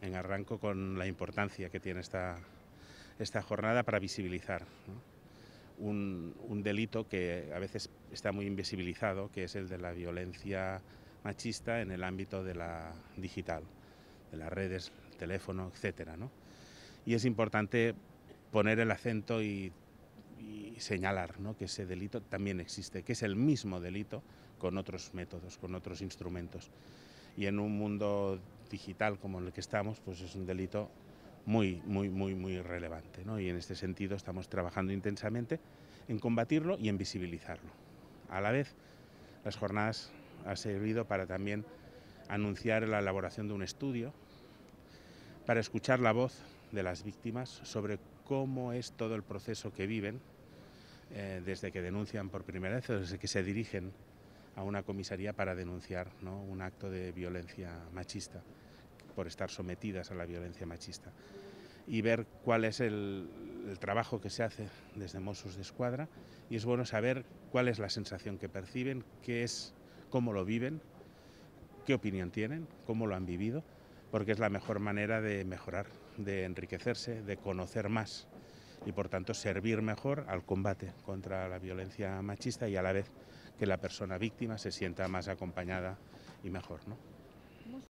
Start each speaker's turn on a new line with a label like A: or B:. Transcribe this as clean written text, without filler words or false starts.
A: Arranco con la importancia que tiene esta jornada para visibilizar, ¿no?, un delito que a veces está muy invisibilizado, que es el de la violencia machista en el ámbito de la digital, de las redes, el teléfono, etcétera, ¿no? Y es importante poner el acento y señalar, ¿no?, que ese delito también existe, que es el mismo delito con otros métodos, con otros instrumentos. Y en un mundo digital como el que estamos, pues es un delito muy relevante, ¿no? Y en este sentido estamos trabajando intensamente en combatirlo y en visibilizarlo. A la vez, las jornadas han servido para también anunciar la elaboración de un estudio para escuchar la voz de las víctimas sobre cómo es todo el proceso que viven desde que denuncian por primera vez o desde que se dirigen a una comisaría para denunciar, ¿no?, un acto de violencia machista, por estar sometidas a la violencia machista, y ver cuál es el trabajo que se hace desde Mossos d'Esquadra, y es bueno saber cuál es la sensación que perciben, cómo lo viven, qué opinión tienen, cómo lo han vivido, porque es la mejor manera de mejorar, de enriquecerse, de conocer más y por tanto servir mejor al combate contra la violencia machista y a la vez que la persona víctima se sienta más acompañada y mejor, ¿no?